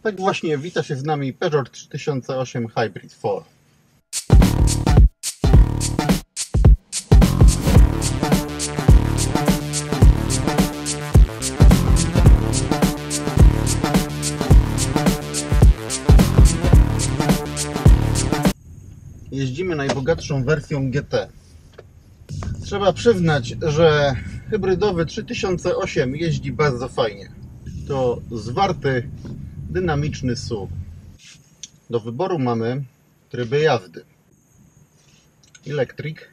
Tak właśnie wita się z nami Peugeot 3008 Hybrid 4. Jeździmy najbogatszą wersją GT. Trzeba przyznać, że hybrydowy 3008 jeździ bardzo fajnie. To zwarty, dynamiczny SUV. Do wyboru mamy tryby jazdy: Electric,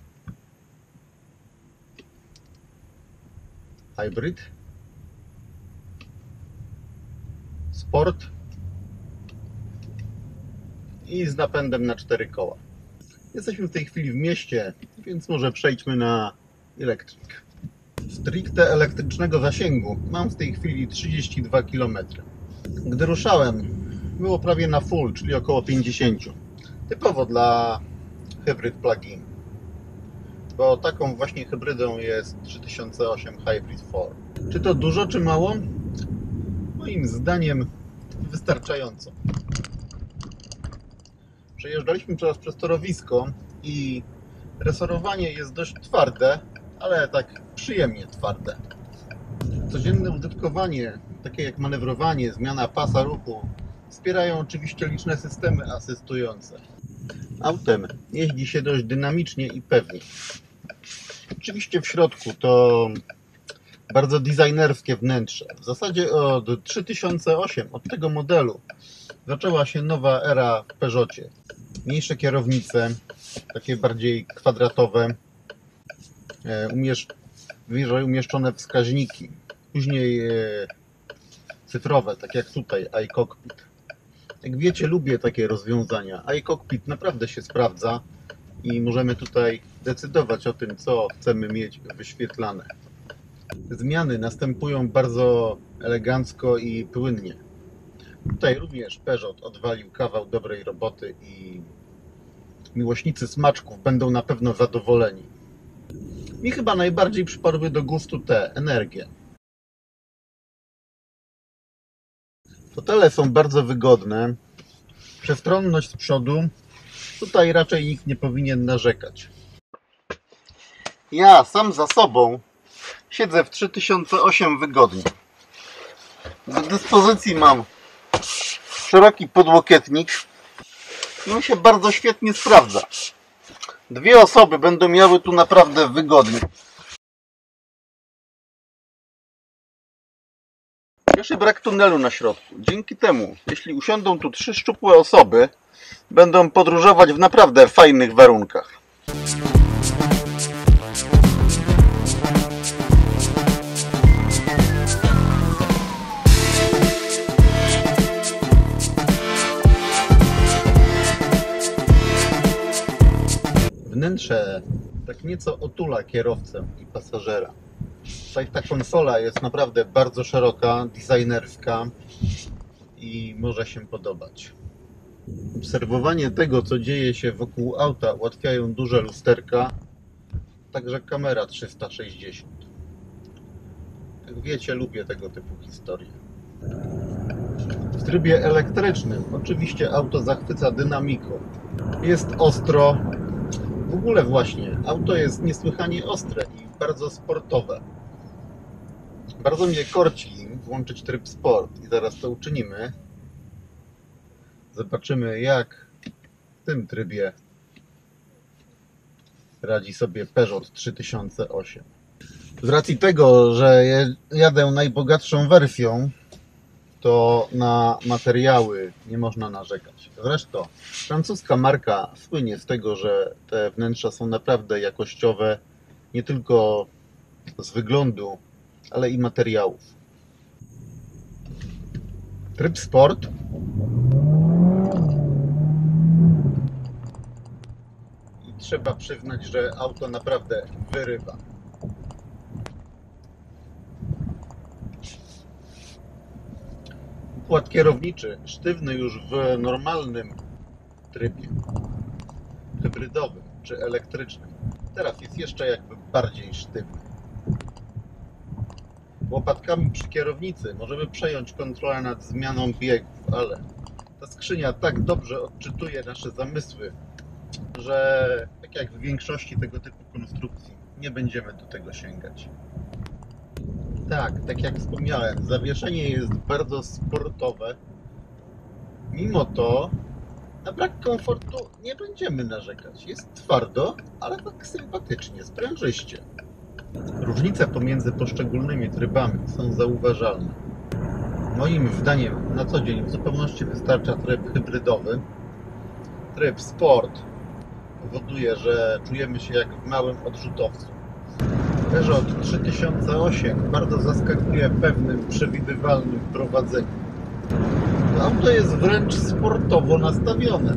Hybrid, Sport i z napędem na 4 koła. Jesteśmy w tej chwili w mieście, więc może przejdźmy na Electric. Stricte elektrycznego zasięgu mam w tej chwili 32 km. Gdy ruszałem, było prawie na full, czyli około 50. Typowo dla hybryd plug-in, bo taką właśnie hybrydą jest 3008 Hybrid 4. Czy to dużo, czy mało? Moim zdaniem wystarczająco. Przejeżdżaliśmy teraz przez torowisko i resorowanie jest dość twarde, ale tak przyjemnie twarde. Codzienne użytkowanie, takie jak manewrowanie, zmiana pasa ruchu, wspierają oczywiście liczne systemy asystujące. Autem jeździ się dość dynamicznie i pewnie. Oczywiście w środku to bardzo designerskie wnętrze. W zasadzie od 3008, od tego modelu, zaczęła się nowa era w Peugeotie. Mniejsze kierownice, takie bardziej kwadratowe, wyżej umieszczone wskaźniki, później cyfrowe, tak jak tutaj iCockpit. Jak wiecie, lubię takie rozwiązania. iCockpit naprawdę się sprawdza i możemy tutaj decydować o tym, co chcemy mieć wyświetlane. Zmiany następują bardzo elegancko i płynnie. Tutaj również Peugeot odwalił kawał dobrej roboty i miłośnicy smaczków będą na pewno zadowoleni. Mi chyba najbardziej przypadły do gustu te energie. Fotele są bardzo wygodne. Przestronność z przodu. Tutaj raczej nikt nie powinien narzekać. Ja sam za sobą siedzę w 3008 wygodnie. Do dyspozycji mam szeroki podłokietnik i on się bardzo świetnie sprawdza. Dwie osoby będą miały tu naprawdę wygodnie. Pierwszy brak tunelu na środku. Dzięki temu, jeśli usiądą tu 3 szczupłe osoby, będą podróżować w naprawdę fajnych warunkach. Wnętrze tak nieco otula kierowcę i pasażera. Tutaj ta konsola jest naprawdę bardzo szeroka, designerska i może się podobać. Obserwowanie tego, co dzieje się wokół auta, ułatwiają duże lusterka, także kamera 360. Jak wiecie, lubię tego typu historie. W trybie elektrycznym oczywiście auto zachwyca dynamiką. Jest ostro. W ogóle właśnie, auto jest niesłychanie ostre i bardzo sportowe. Bardzo mnie korci włączyć tryb Sport i zaraz to uczynimy. Zobaczymy, jak w tym trybie radzi sobie Peugeot 3008. Z racji tego, że jadę najbogatszą wersją, to na materiały nie można narzekać. Zresztą francuska marka słynie z tego, że te wnętrza są naprawdę jakościowe, nie tylko z wyglądu, ale i materiałów. Tryb Sport. I trzeba przyznać, że auto naprawdę wyrywa. Układ kierowniczy sztywny już w normalnym trybie hybrydowym czy elektrycznym. Teraz jest jeszcze jakby bardziej sztywny. Łopatkami przy kierownicy możemy przejąć kontrolę nad zmianą biegów. ale ta skrzynia tak dobrze odczytuje nasze zamysły, że tak jak w większości tego typu konstrukcji, nie będziemy do tego sięgać. Tak jak wspomniałem, zawieszenie jest bardzo sportowe. Mimo to na brak komfortu nie będziemy narzekać. Jest twardo, ale tak sympatycznie, sprężyście. Różnice pomiędzy poszczególnymi trybami są zauważalne. Moim zdaniem na co dzień w zupełności wystarcza tryb hybrydowy. Tryb Sport powoduje, że czujemy się jak w małym odrzutowcu. Peugeot 3008 bardzo zaskakuje pewnym przewidywalnym prowadzeniem. To auto jest wręcz sportowo nastawione.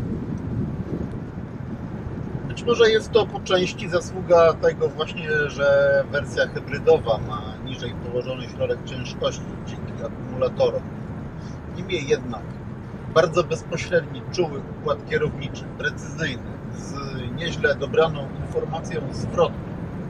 Być może jest to po części zasługa tego właśnie, że wersja hybrydowa ma niżej położony środek ciężkości dzięki akumulatorom. Niemniej jednak bardzo bezpośredni, czuły układ kierowniczy, precyzyjny, z nieźle dobraną informacją zwrotną.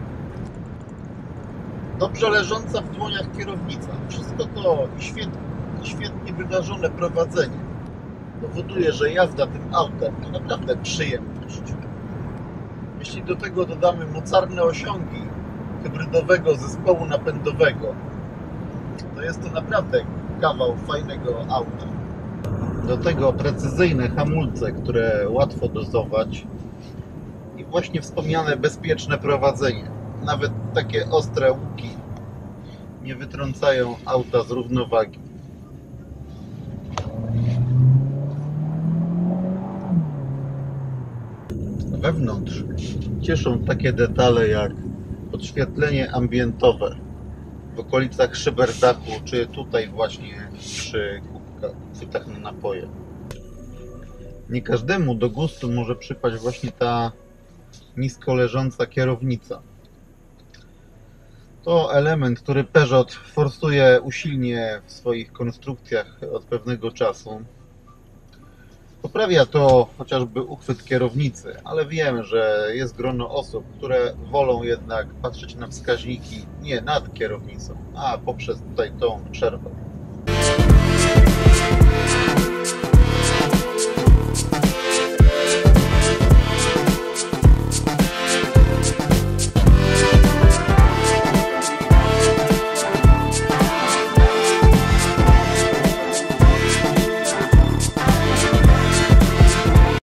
Dobrze leżąca w dłoniach kierownica. Wszystko to i świetnie wyważone prowadzenie powoduje, że jazda tym autem to naprawdę przyjemność. Jeśli do tego dodamy mocarne osiągi hybrydowego zespołu napędowego, to jest to naprawdę kawał fajnego auta. Do tego precyzyjne hamulce, które łatwo dozować i właśnie wspomniane bezpieczne prowadzenie. Nawet takie ostre łuki nie wytrącają auta z równowagi. Wewnątrz cieszą takie detale jak podświetlenie ambientowe w okolicach szyber dachu, czy tutaj właśnie przy chwytach na napoje. Nie każdemu do gustu może przypaść właśnie ta nisko leżąca kierownica. To element, który Peugeot forsuje usilnie w swoich konstrukcjach od pewnego czasu. Poprawia to chociażby uchwyt kierownicy, ale wiem, że jest grono osób, które wolą jednak patrzeć na wskaźniki nie nad kierownicą, a poprzez tutaj tą przerwę.